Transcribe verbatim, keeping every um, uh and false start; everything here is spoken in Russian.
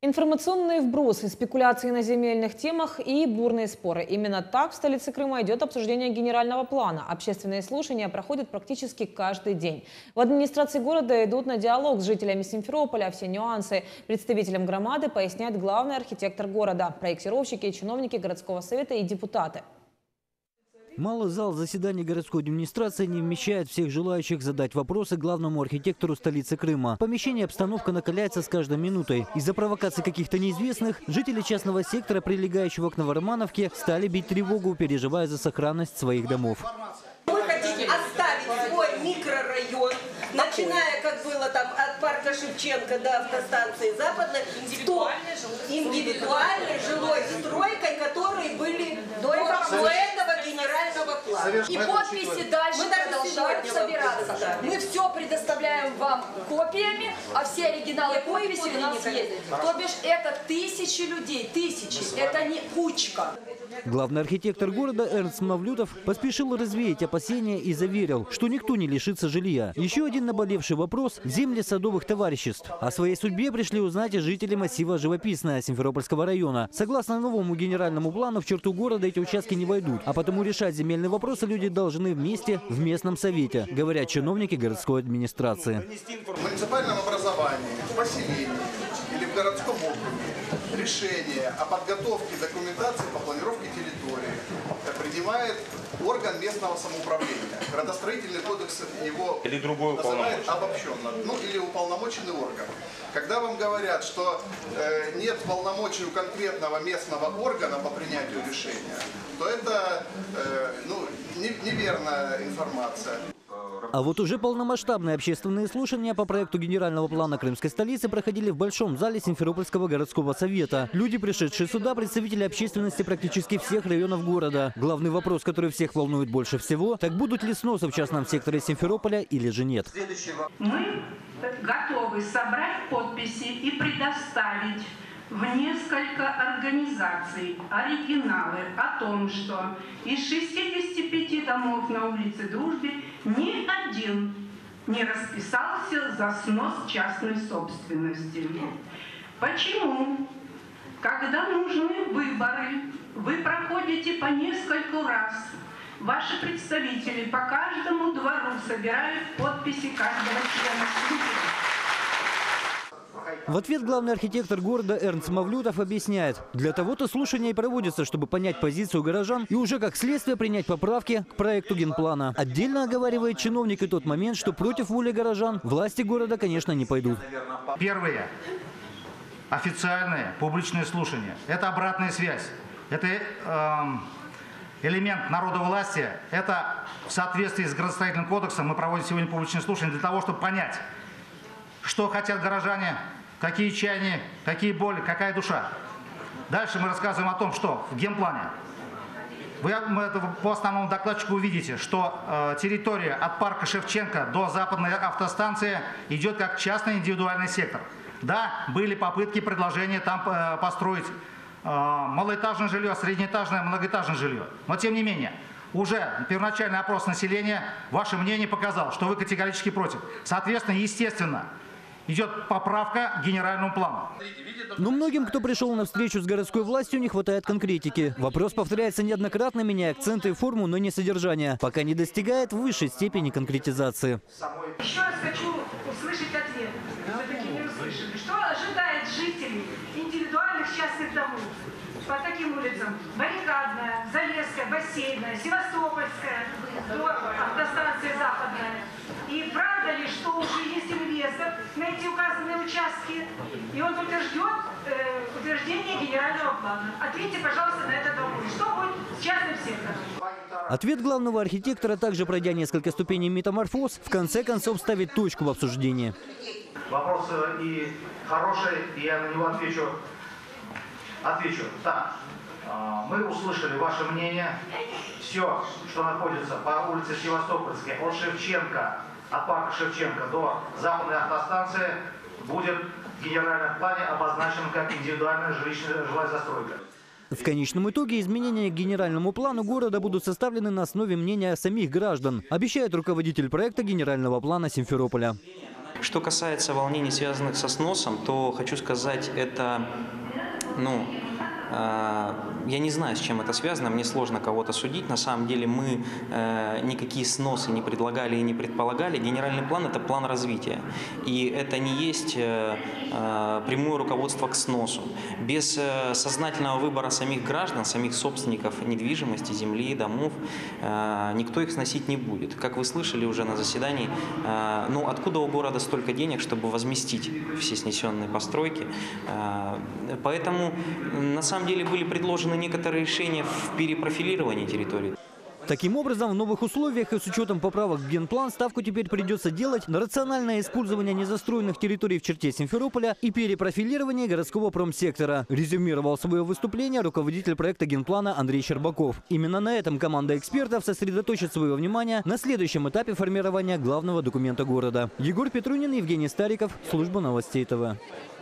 Информационные вбросы, спекуляции на земельных темах и бурные споры. Именно так в столице Крыма идет обсуждение генерального плана. Общественные слушания проходят практически каждый день. В администрации города идут на диалог с жителями Симферополя. Все нюансы представителям громады поясняет главный архитектор города, проектировщики, чиновники городского совета и депутаты. Малый зал заседаний городской администрации не вмещает всех желающих задать вопросы главному архитектору столицы Крыма. В помещении обстановка накаляется с каждой минутой. Из-за провокаций каких-то неизвестных жители частного сектора, прилегающего к Новоромановке, стали бить тревогу, переживая за сохранность своих домов. Вы хотите оставить свой микрорайон, начиная, как было там, от парка Шевченко до автостанции Западной, индивидуальной жилой, индивидуальной жилой стройкой, которые были до этого генерального плана. И подписи дальше Мы продолжают собираться. Мы все предоставляем вам копиями, а все оригиналы подписи у нас есть. То бишь это тысячи людей, тысячи, это не кучка. Главный архитектор города Эрнст Мавлютов поспешил развеять опасения и заверил, что никто не лишится жилья. Еще один наболевший вопрос – земли садовых товариществ. О своей судьбе пришли узнать и жители массива Живописное Симферопольского района. Согласно новому генеральному плану, в черту города эти участки не войдут, а потому решать земельные вопросы люди должны вместе в местном совете, говорят чиновники городской администрации. В муниципальном образовании, в поселении или в городском округе решение о подготовке документации по планировке территории принимает орган местного самоуправления. Градостроительный кодекс его или другой называет обобщенно, ну или уполномоченный орган. Когда вам говорят, что э, нет полномочий у конкретного местного органа по принятию решения, то это э, ну, не, неверная информация. А вот уже полномасштабные общественные слушания по проекту генерального плана крымской столицы проходили в Большом зале Симферопольского городского совета. Люди, пришедшие сюда, представители общественности практически всех районов города. Главный вопрос, который всех волнует больше всего, так будут ли сносы в частном секторе Симферополя или же нет. Мы готовы собрать подписи и предоставить в несколько организаций оригиналы о том, что из шестидесяти пяти домов на улице Дружбы ни один не расписался за снос частной собственности. Почему? Когда нужны выборы, вы проходите по нескольку раз. Ваши представители по каждому двору собирают подписи каждого члена семьи. В ответ главный архитектор города Эрнст Мавлютов объясняет, для того-то слушания и проводятся, чтобы понять позицию горожан и уже как следствие принять поправки к проекту генплана. Отдельно оговаривает чиновник и тот момент, что против воли горожан власти города, конечно, не пойдут. Первое. Официальное публичное слушание. Это обратная связь. Это э, элемент народовластия. Это в соответствии с градостроительным кодексом мы проводим сегодня публичное слушание для того, чтобы понять, что хотят горожане, какие чаяния, какие боли, какая душа. Дальше мы рассказываем о том, что в генплане. Вы по основному докладчику увидите, что э, территория от парка Шевченко до западной автостанции идет как частный индивидуальный сектор. Да, были попытки, предложения там э, построить э, малоэтажное жилье, среднеэтажное, многоэтажное жилье. Но тем не менее, уже первоначальный опрос населения, ваше мнение показал, что вы категорически против. Соответственно, естественно, идет поправка к генеральному плану. Но многим, кто пришел на встречу с городской властью, не хватает конкретики. Вопрос повторяется неоднократно, меняя акценты и форму, но не содержание, пока не достигает высшей степени конкретизации. Еще раз хочу услышать ответ. Вы таки не услышали. Что ожидает жителей индивидуальных частных домов? По таким улицам: Баррикадная, Залесская, Бассейная, Севастопольская, до автостанции Западная. И правда ли, что уже есть инвестор на эти указанные участки, и он только ждет э, утверждения генерального плана? Ответьте, пожалуйста, на этот вопрос. Что будет с частным сектором? Ответ главного архитектора, также пройдя несколько ступеней метаморфоз, в конце концов ставит точку в обсуждении. Вопрос и хороший, и я на него отвечу. Отвечу. Так, мы услышали ваше мнение. Все, что находится по улице Севастопольской, от Шевченко, от парка Шевченко до западной автостанции, будет в генеральном плане обозначено как индивидуальная жилищная жилая застройка. В конечном итоге изменения к генеральному плану города будут составлены на основе мнения самих граждан, обещает руководитель проекта генерального плана Симферополя. Что касается волнений, связанных со сносом, то хочу сказать, это, ну, я не знаю, с чем это связано, мне сложно кого-то судить. На самом деле мы э, никакие сносы не предлагали и не предполагали. Генеральный план – это план развития. И это не есть э, э, прямое руководство к сносу. Без э, сознательного выбора самих граждан, самих собственников недвижимости, земли, домов, э, никто их сносить не будет. Как вы слышали уже на заседании, э, ну откуда у города столько денег, чтобы возместить все снесенные постройки? Э, поэтому на самом На самом деле были предложены некоторые решения в перепрофилировании территории. Таким образом, в новых условиях и с учетом поправок в генплан ставку теперь придется делать на рациональное использование незастроенных территорий в черте Симферополя и перепрофилирование городского промсектора. Резюмировал свое выступление руководитель проекта генплана Андрей Щербаков. Именно на этом команда экспертов сосредоточит свое внимание на следующем этапе формирования главного документа города. Егор Петрунин, Евгений Стариков, служба новостей ТВ.